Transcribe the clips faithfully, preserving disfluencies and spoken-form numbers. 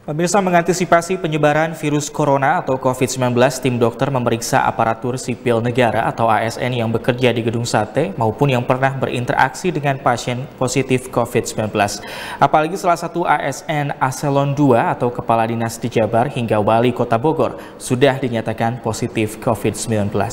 Pemirsa, mengantisipasi penyebaran virus corona atau COVID sembilan belas, tim dokter memeriksa aparatur sipil negara atau A S N yang bekerja di Gedung Sate maupun yang pernah berinteraksi dengan pasien positif COVID sembilan belas. Apalagi salah satu A S N Eselon dua atau Kepala Dinas di Jabar hingga Wali Kota Bogor sudah dinyatakan positif COVID sembilan belas.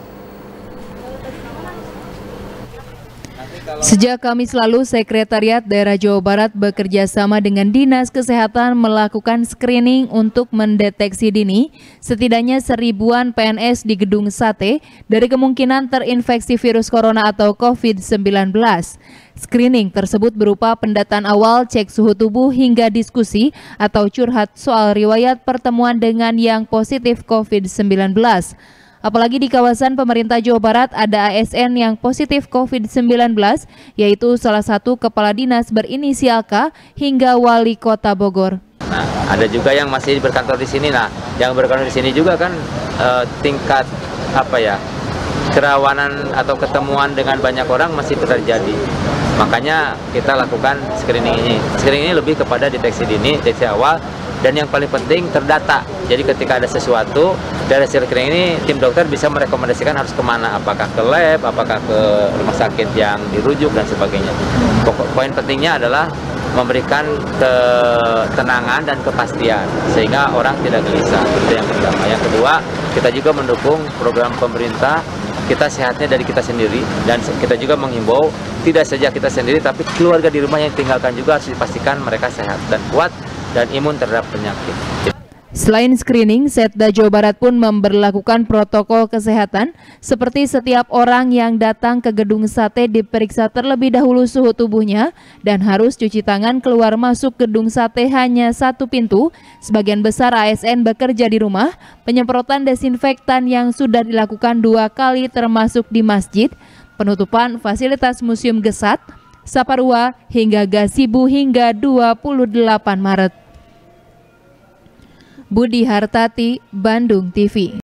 Sejak Kamis lalu, Sekretariat Daerah Jawa Barat bekerja sama dengan Dinas Kesehatan melakukan screening untuk mendeteksi dini setidaknya seribuan P N S di Gedung Sate dari kemungkinan terinfeksi virus corona atau COVID sembilan belas. Screening tersebut berupa pendataan awal, cek suhu tubuh hingga diskusi atau curhat soal riwayat pertemuan dengan yang positif COVID sembilan belas. Apalagi di kawasan pemerintah Jawa Barat ada A S N yang positif COVID sembilan belas, yaitu salah satu kepala dinas berinisial K hingga Wali Kota Bogor. Nah, ada juga yang masih berkantor di sini. Nah, yang berkantor di sini juga kan eh, tingkat apa ya kerawanan atau ketemuan dengan banyak orang masih terjadi. Makanya kita lakukan screening ini. Screening ini lebih kepada deteksi dini, deteksi awal. Dan yang paling penting terdata. Jadi ketika ada sesuatu dari hasil screening ini, tim dokter bisa merekomendasikan harus kemana, apakah ke lab, apakah ke rumah sakit yang dirujuk dan sebagainya. Pokok poin pentingnya adalah memberikan ketenangan dan kepastian sehingga orang tidak gelisah. Itu yang pertama. Yang kedua, kita juga mendukung program pemerintah Kita Sehatnya dari kita sendiri, dan kita juga menghimbau tidak saja kita sendiri tapi keluarga di rumah yang tinggalkan juga harus dipastikan mereka sehat dan kuat dan imun terhadap penyakit. Selain screening, Setda Jawa Barat pun memberlakukan protokol kesehatan seperti setiap orang yang datang ke Gedung Sate diperiksa terlebih dahulu suhu tubuhnya dan harus cuci tangan. Keluar masuk Gedung Sate hanya satu pintu. Sebagian besar A S N bekerja di rumah. Penyemprotan desinfektan yang sudah dilakukan dua kali termasuk di masjid, penutupan fasilitas Museum Gesat, Saparua hingga Gasibu hingga dua puluh delapan Maret. Budi Hartati, Bandung T V.